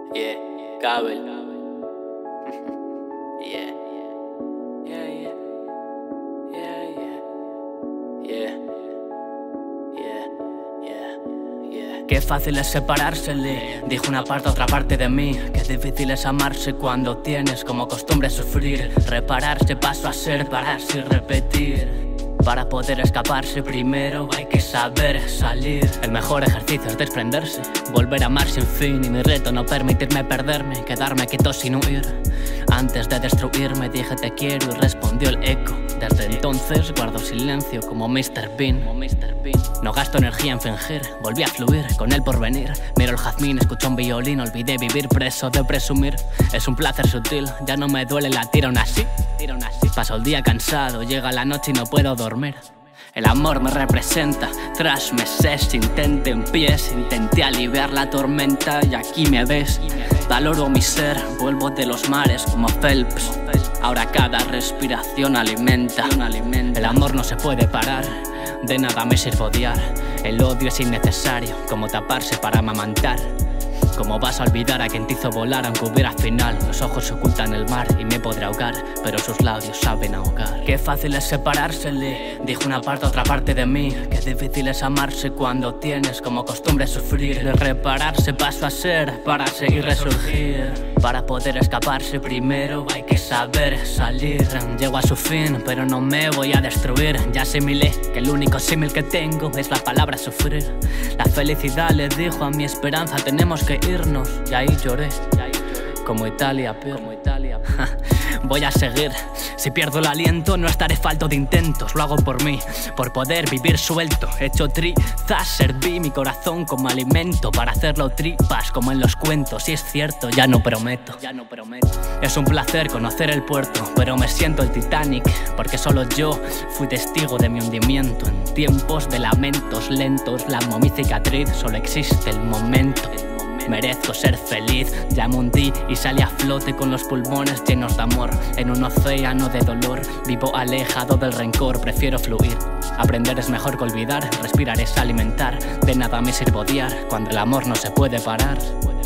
Yeah, Gabel. Yeah, yeah, yeah, yeah, yeah, yeah, yeah, yeah. Qué fácil es separársele, dijo una parte a otra parte de mí. Qué difícil es amarse cuando tienes como costumbre sufrir. Repararse paso a ser, pararse y repetir. Para poder escaparse primero hay que saber salir. El mejor ejercicio es desprenderse, volver a amar sin fin. Y mi reto no permitirme perderme, quedarme quieto sin huir. Antes de destruirme dije te quiero y respondió el eco. Desde entonces guardo silencio como Mr. Bean. No gasto energía en fingir, volví a fluir con el porvenir. Miro el jazmín, escucho un violín, olvidé vivir preso de presumir. Es un placer sutil, ya no me duele latir aún así. Paso el día cansado, llega la noche y no puedo dormir. El amor me representa, tras meses intenté en pies. Intenté aliviar la tormenta y aquí me ves. Valoro mi ser, vuelvo de los mares como Phelps. Ahora cada respiración alimenta. El amor no se puede parar, de nada me sirve odiar. El odio es innecesario, como taparse para amamantar. ¿Cómo vas a olvidar a quien te hizo volar aunque hubiera final? Los ojos ocultan el mar y me podré ahogar, pero sus labios saben ahogar. Qué fácil es separársele, dijo una parte a otra parte de mí. Qué difícil es amarse cuando tienes como costumbre sufrir. De repararse paso a ser para seguir resurgir. Para poder escaparse primero hay que saber salir. Llego a su fin pero no me voy a destruir. Ya asimilé que el único símil que tengo es la palabra sufrir. La felicidad le dijo a mi esperanza tenemos que irnos, y ahí lloré, como Italia, pero voy a seguir. Si pierdo el aliento no estaré falto de intentos. Lo hago por mí, por poder vivir suelto. Hecho trizas, serví mi corazón como alimento para hacerlo tripas como en los cuentos. Y es cierto, ya no prometo. Es un placer conocer el puerto, pero me siento el Titanic, porque solo yo fui testigo de mi hundimiento. En tiempos de lamentos lentos, la mi cicatriz, solo existe el momento. Merezco ser feliz, ya me hundí y salí a flote con los pulmones llenos de amor. En un océano de dolor, vivo alejado del rencor, prefiero fluir. Aprender es mejor que olvidar, respirar es alimentar. De nada me sirve odiar, cuando el amor no se puede parar.